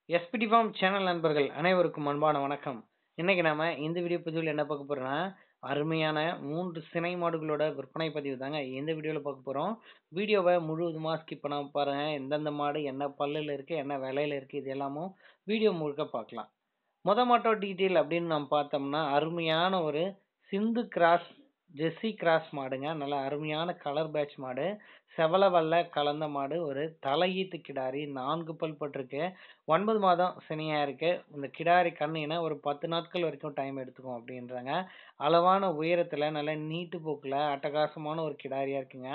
SPD form channel நண்பர்கள் அனைவருக்கும் அன்பான வணக்கம். இன்னைக்கு நாம இந்த வீடியோ பதிவில் என்ன பார்க்க போறோம்னா, அருமையான 3 சினை மாடுகளோட விற்பனை பதிவு தாங்க இந்த வீடியோல பார்க்க போறோம். வீடியோவை முழுவதுமா ஸ்கிப் பண்ணாம பாருங்க. எந்தெந்த மாடு என்ன பல்லுல இருக்கு, என்ன விலையில இருக்கு, இது எல்லாமும் வீடியோ முழுக்க பார்க்கலாம். மாட்டோ டீட்டெயில் அப்படின்னு நம்ம பார்த்தோம்னா, அருமையான ஒரு சிந்து கிராஸ் ஜெர்சி கிராஸ் மாடுங்க. நல்ல அருமையான கலர் பேட்ச் மாடு. செவல வெள்ளை கலந்த மாடு. ஒரு தலையீத்து கிடாரி 4 பல் பட்டிருக்கு. 9 மாதம் சினையா இருக்கு. இந்த கிடாரி கண்ணினா ஒரு 10 நாட்கள் வரைக்கும் டைம் எடுத்துக்கும் அப்படின்றாங்க. அளவான உயரத்துல நல்ல நீட்டு போக்குல அட்டகாசமான ஒரு கிடாரியா இருக்குங்க.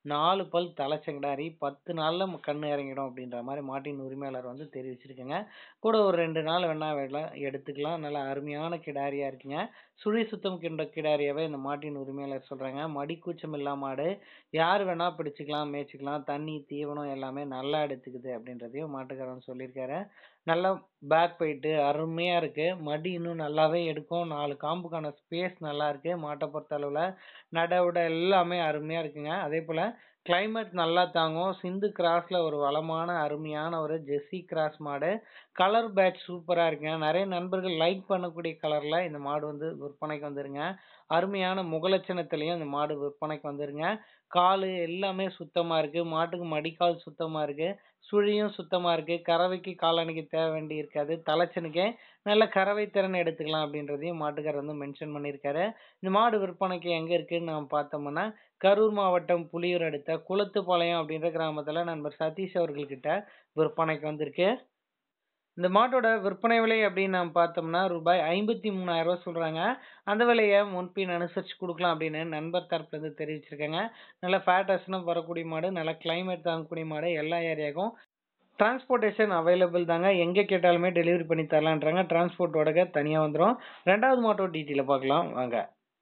4 பல் தலைச்ச கிடாரி 10 நாள்ல கண்ணு இறங்கிடும் அப்படின்ற மாதிரி மாட்டின் உரிமையாளர் வந்து தெரிவிச்சிருக்குங்க. கூட ஒரு 2 நாள் வேணா எடுத்துக்கலாம். நல்ல அருமையான கிடாரியா இருக்குங்க. சுழி சுத்தம் கின்ற கிடாரியாவே இந்த மாட்டின் உரிமையாளர் சொல்றாங்க. மடி கூச்சம் இல்லாம மாடு. யார் வேணா பிடிச்சிக்கலாம், மேய்ச்சிக்கலாம். தண்ணி, தீவனம் எல்லாமே நல்லா எடுத்துக்குது அப்படின்றதையும் மாட்டுக்காரன் சொல்லியிருக்காரு. நல்லா பேக் போயிட்டு அருமையா இருக்கு. மடி இன்னும் நல்லாவே எடுக்கும். 4 காம்புக்கான ஸ்பேஸ் நல்லா இருக்கு. மாட்டை பொறுத்த அளவுல நடவுட எல்லாமே அருமையா இருக்குங்க. அதே போல கிளைமேட் நல்லா தாங்கும். சிந்து கிராஸ்ல ஒரு வளமான அருமையான ஒரு ஜெர்சி கிராஸ் மாடு. கலர் பேட்ச் சூப்பரா இருக்குங்க. நிறைய நண்பர்கள் லைக் பண்ணக்கூடிய கலர்ல இந்த மாடு வந்து விற்பனைக்கு வந்துருங்க. அருமையான முகலட்சணத்திலையும் இந்த மாடு விற்பனைக்கு வந்துருங்க. காலு எல்லாமே சுத்தமா இருக்கு. மாட்டுக்கு மடிக்கால் சுத்தமா இருக்கு. சுழியும் சுத்தமா இருக்கு. கறவைக்கு காலணிக்கு தேவை வேண்டி இருக்காது. தலைச்சனுக்கே நல்ல கறவை திறன் எடுத்துக்கலாம் அப்படின்றதையும் மாட்டுக்காரர் வந்து மென்ஷன் பண்ணியிருக்காரு. இந்த மாடு விற்பனைக்கு எங்க இருக்குன்னு நாம் பார்த்தோம்னா, கரூர் மாவட்டம் புலியூர் அடுத்த குளத்துப்பாளையம் அப்படின்ற கிராமத்துல நண்பர் சதீஷ் அவர்கள்கிட்ட விற்பனைக்கு வந்திருக்கு. இந்த மாட்டோட விற்பனை விலை அப்படின்னு நாம் பார்த்தோம்னா ரூபாய் 53,000 சொல்றாங்க. அந்த விலையை முன்பின் அனுசரிச்சு கொடுக்கலாம் அப்படின்னு நண்பர் தரப்புல இருந்து தெரிவிச்சிருக்காங்க. நல்ல ஃபேட்டஸ்னும் வரக்கூடிய மாடு, நல்ல கிளைமேட் தாங்கக்கூடிய மாடு. எல்லா ஏரியாவுக்கும் டிரான்ஸ்போர்ட்டேஷன் அவைலபிள் தாங்க. எங்கே கேட்டாலுமே டெலிவரி பண்ணி தரலான்றாங்க. டிரான்ஸ்போர்ட்டோட தனியாக வந்துடும். ரெண்டாவது மாட்டோ டீட்டெயில பார்க்கலாம் வாங்க.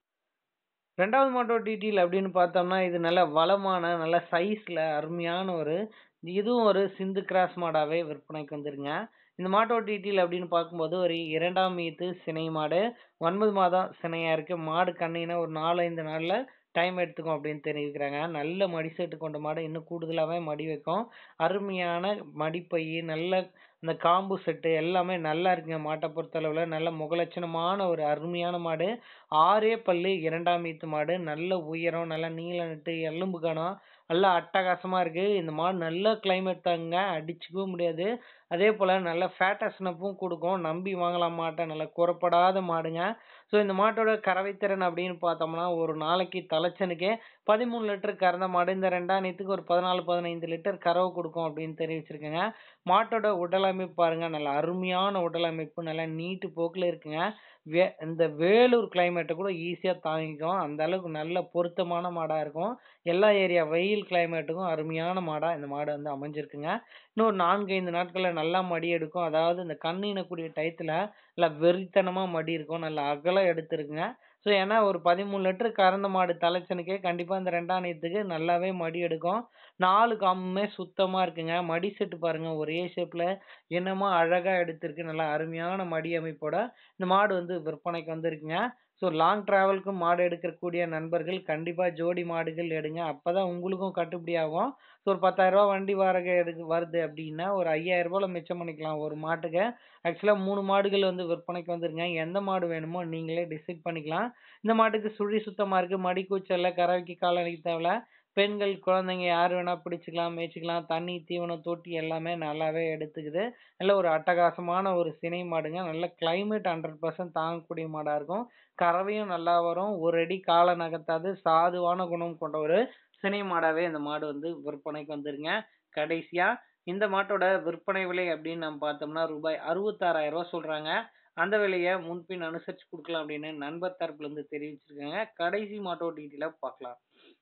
ரெண்டாவது மாட்டோ டீட்டெயில் அப்படின்னு பார்த்தோம்னா, இது நல்ல வளமான நல்ல சைஸ்ல அருமையான இதுவும் ஒரு சிந்து கிராஸ் மாடாவே விற்பனைக்கு வந்துருங்க. இந்த மாட்டோட டீட்டெயில் அப்படின்னு பார்க்கும்போது ஒரு 2ஆம் ஈத்து சினை மாடு. 9 மாதம் சினையா இருக்கு. மாடு கண்ணினா ஒரு 4-5 நாள்ல டைம் எடுத்துக்கும் அப்படின்னு தெரிவிக்கிறாங்க. நல்ல மடி செட்டு கொண்ட மாடு. இன்னும் கூடுதலாகவே மடி வைக்கும். அருமையான மடிப்பை, நல்ல அந்த காம்பு செட்டு எல்லாமே நல்லா இருக்குங்க. மாட்டை பொறுத்தளவுல நல்ல முகலட்சணமான ஒரு அருமையான மாடு. 6 பல்லு 2ஆம் ஈத்து மாடு. நல்ல உயரம், நல்ல நீள நெட்டு, எலும்பு கனம் நல்லா அட்டகாசமா இருக்கு. இந்த மாடு நல்ல கிளைமேட் தாங்க. அடிச்சுக்கவும் முடியாது. அதே போல நல்ல ஃபேட்டஸ்னப்பும் கொடுக்கும். நம்பி வாங்கலாம் மாட்டை. நல்ல குறப்படாத மாடுங்க. ஸோ இந்த மாட்டோட கறவைத்திறன் அப்படின்னு பார்த்தோம்னா, ஒரு நாளைக்கு தலைச்சனுக்கே 13 லிட்டர் கறந்த மாடு. இந்த 2ஆம் ஈத்துக்கு ஒரு 14-15 லிட்டர் கறவை கொடுக்கும் அப்படின்னு தெரிவிச்சிருக்கேங்க. மாட்டோட உடல் அமைப்பு பாருங்க. நல்ல அருமையான உடல் அமைப்பு. நல்ல நீட்டு போக்குல இருக்குங்க. இந்த வேலூர் கிளைமேட்டை கூட ஈஸியா தாங்கிக்கும். அந்த அளவுக்கு நல்ல பொருத்தமான மாடா இருக்கும். எல்லா ஏரியா வெயில் கிளைமேட்டுக்கும் அருமையான மாடா இந்த மாடு வந்து அமைஞ்சிருக்குங்க. இன்னும் 4-5 நாட்கள்ல நல்லா மடி எடுக்கும். அதாவது இந்த கண்ணு ஈனக்கூடிய டயத்துல நல்லா வெறித்தனமா மடி இருக்கும். நல்ல அகலம் எடுத்திருக்குங்க. ஸோ ஏன்னா ஒரு 13 லிட்டர் கறந்த மாடு தலைச்சனுக்கே கண்டிப்பா இந்த 2ஆம் ஈத்துக்கு நல்லாவே மடி எடுக்கும். 4 காம்புமே சுத்தமா இருக்குங்க. மடி செட்டு பாருங்க ஒரே ஷேப்ல என்னமோ அழகா எடுத்திருக்கு. நல்லா அருமையான மடி அமைப்போட இந்த மாடு வந்து விற்பனைக்கு வந்திருக்குங்க. ஸோ லாங் டிராவலுக்கு மாடு எடுக்கக்கூடிய நண்பர்கள் கண்டிப்பா ஜோடி மாடுகள் எடுங்க. அப்பதான் உங்களுக்கும் கட்டுப்படி ஆகும். ஸோ ஒரு 10,000 வண்டி வாடகை வருது அப்படின்னா ஒரு 5,000 மிச்சம் பண்ணிக்கலாம் ஒரு மாட்டுக்கு. ஆக்சுவலா 3 மாடுகள் வந்து விற்பனைக்கு வந்துருங்க. எந்த மாடு வேணுமோ நீங்களே டிசைட் பண்ணிக்கலாம். இந்த மாட்டுக்கு சுழி சுத்தமா இருக்கு. மடி கூச்சல்ல, கறவைக்கு காலணிக்கு தேவையில்ல. பெண்கள், குழந்தைங்க யார் வேணா பிடிச்சிக்கலாம், மேய்ச்சிக்கலாம். தண்ணி, தீவனம், தொட்டி எல்லாமே நல்லாவே எடுத்துக்குது. நல்ல ஒரு அட்டகாசமான ஒரு சினை மாடுங்க. நல்ல கிளைமேட் 100% தாங்கக்கூடிய மாடா இருக்கும். கறவையும் நல்லா வரும். ஒரு அடி கால நகர்த்தாது. சாதுவான குணம் கொண்ட ஒரு சினை மாடாவே இந்த மாடு வந்து விற்பனைக்கு வந்துருங்க. கடைசியா இந்த மாட்டோட விற்பனை விலை அப்படின்னு நம்ம பார்த்தோம்னா ரூபாய் 66,000 சொல்றாங்க. அந்த விலையை முன்பின் அனுசரிச்சு கொடுக்கலாம் அப்படின்னு நண்பர் தரப்புல இருந்து தெரிவிச்சிருக்காங்க. கடைசி மாட்டோட டீட்டெயில பார்க்கலாம்.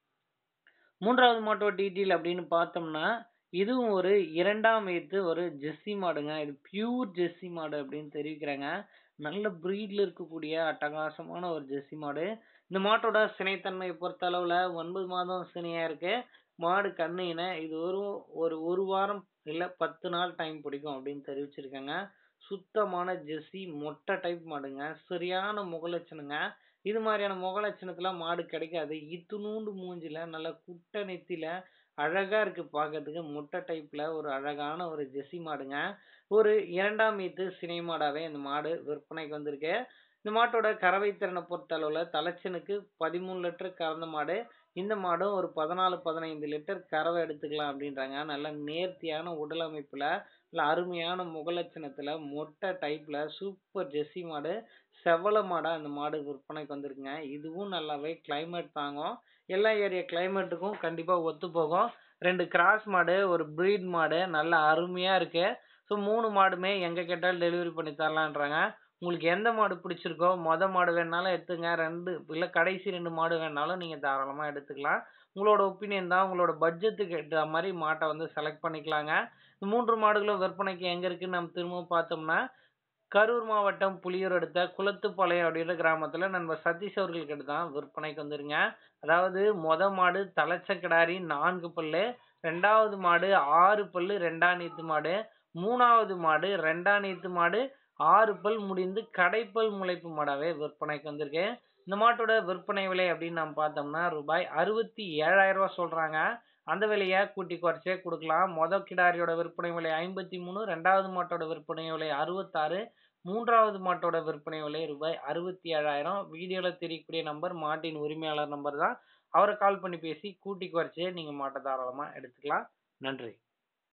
3வது மாட்டோட டீட்டெயில் அப்படின்னு பார்த்தோம்னா, இதுவும் ஒரு 2ஆம் ஈத்து ஒரு ஜெர்சி மாடுங்க. இது பியூர் ஜெர்சி மாடு அப்படின்னு தெரிவிக்கிறாங்க. நல்ல பிரீட்ல இருக்கக்கூடிய அட்டகாசமான ஒரு ஜெர்சி மாடு. இந்த மாட்டோட சினைத்தன்மையை பொறுத்த அளவுல 9 மாதம் சினையா இருக்கு. மாடு கண்ணுன இது ஒரு வாரம் இல்ல 10 நாள் டைம் பிடிக்கும் அப்படின்னு தெரிவிச்சிருக்காங்க. சுத்தமான ஜெர்சி மொட்டை டைப் மாடுங்க. சரியான முகலட்சணங்க. இது மாதிரியான முகலட்சணத்துல மாடு கிடைக்காது. இத்துணூண்டு மூஞ்சில நல்ல குட்டை நெத்தில அழகா இருக்கு பார்க்கறதுக்கு. முட்டை டைப்ல ஒரு அழகான ஒரு ஜெர்சி மாடுங்க. ஒரு 2ஆம் ஈத்து சினை மாடாவே இந்த மாடு விற்பனைக்கு வந்திருக்கு. இந்த மாட்டோட கறவை திறனை பொறுத்தளவுல தலைச்சனுக்கு 13 லிட்டர் கறந்த மாடு. இந்த மாடும் ஒரு 14, 15 லிட்டர் கறவை எடுத்துக்கலாம் அப்படின்றாங்க. நல்ல நேர்த்தியான உடல் அமைப்புல, நல்ல அருமையான முகலட்சணத்துல, மொட்டை டைப்ல சூப்பர் ஜெர்சி மாடு. செவல மாடா இந்த மாடு விற்பனைக்கு வந்திருக்குங்க. இதுவும் நல்லாவே கிளைமேட் தாங்கும். எல்லா ஏரியா கிளைமேட்டுக்கும் கண்டிப்பா ஒத்து போகும். 2 கிராஸ் மாடு, ஒரு பிரீட் மாடு நல்ல அருமையா இருக்கு. ஸோ 3 மாடுமே எங்க கேட்டாலும் டெலிவரி பண்ணி தரலான்றாங்க. உங்களுக்கு எந்த மாடு பிடிச்சிருக்கோ, மாடு வேணுனாலும் எடுத்துங்க. 2 இல்ல கடைசி 2 மாடு வேணுனாலும் நீங்க தாராளமா எடுத்துக்கலாம். உங்களோட ஒப்பீனியன் தான். உங்களோட பட்ஜெட்டுக்கு ஏத்த மாரி மாட்ட வந்து செலக்ட் பண்ணிக்கலாங்க. 3 மாடுகளும் விற்பனைக்கு எங்க இருக்குன்னு நம்ம திரும்பவும் பார்த்தோம்னா, கரூர் மாவட்டம் புலியூர் அடுத்த குளத்துப்பாளையம் அப்படின்ற கிராமத்துல நண்பர் சதீஷ் அவர்கள்கிட்ட தான் விற்பனைக்கு வந்துருங்க. அதாவது மாடு தலைச்ச கிடாரி 4 பல்லு, 2வது மாடு 6 பல்லு 2ஆம் ஈத்து மாடு, 3வது மாடு 2ஆம் ஈத்து மாடு 6 பல் முடிந்து கடைப்பல் முளைப்பு மாடாவே விற்பனைக்கு வந்திருக்கு. இந்த மாட்டோட விற்பனை விலை அப்படின்னு நம்ம பார்த்தோம்னா ரூபாய் 67,000 சொல்றாங்க. அந்த விலையை கூட்டி குறைச்சே கொடுக்கலாம். கிடாரியோட விற்பனை விலை 53, 2வது மாட்டோட விற்பனை விலை 66, 3வது மாட்டோட விற்பனை விலை ரூபாய் 67,000. வீடியோல தெரியக்கூடிய நம்பர் மாட்டின் உரிமையாளர் நம்பர் தான். அவரை கால் பண்ணி பேசி கூட்டி குறைச்சே நீங்க மாட்டை தாராளமா எடுத்துக்கலாம். நன்றி.